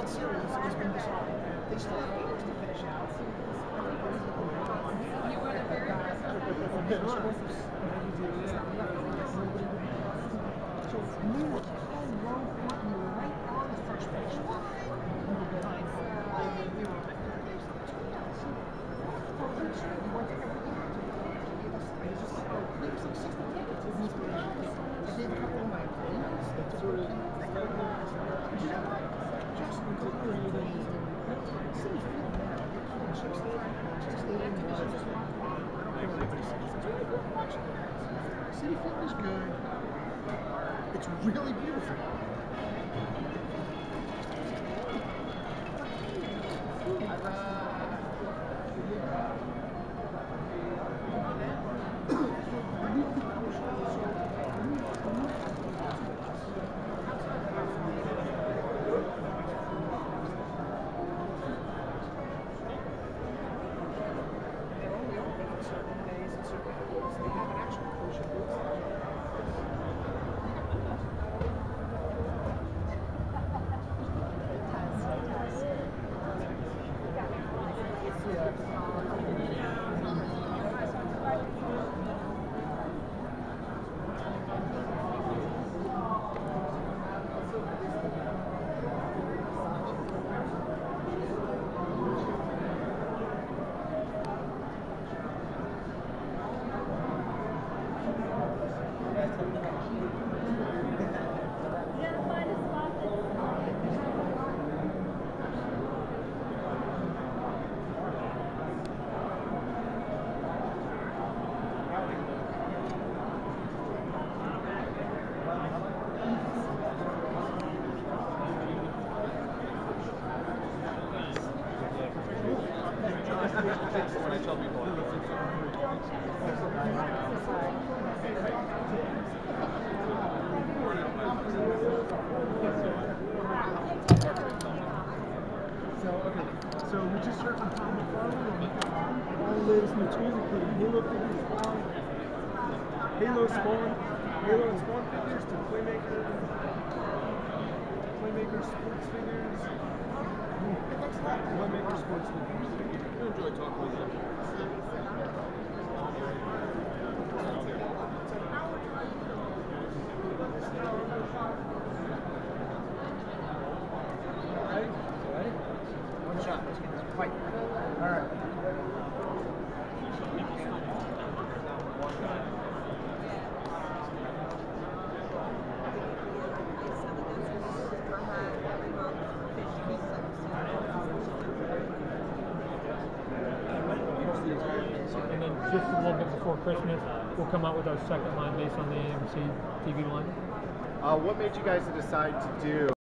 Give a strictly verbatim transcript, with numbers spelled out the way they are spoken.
that series has been dissolved. They still have papers to finish out. You were the very first one. So new with tall, low front, you were right on the first page. You were behind home. We were at their days on the school. For Richard, we went to every game. He gave us, he just, oh, he gave us like sixty tickets as inspiration. I gave a couple of my employees. They took it. They got it. Just creating city field now. You can't just stay just stay in the just walk around. I don't care what anybody says. It's really good watching it. City field is good. It's really beautiful. When I tell people So, okay, so we just heard from Tom McFarlane on all the latest new tools, including Halo figures, Spawn, Halo Spawn, Halo and Spawn figures to Playmaker, Playmaker sports figures, Playmaker sports figures. I enjoy talking with you. Ready? Ready? One shot. Let's get this fight. All right. And then just a little bit before Christmas, we'll come out with our second line based on the A M C T V line. Uh, what made you guys decide to do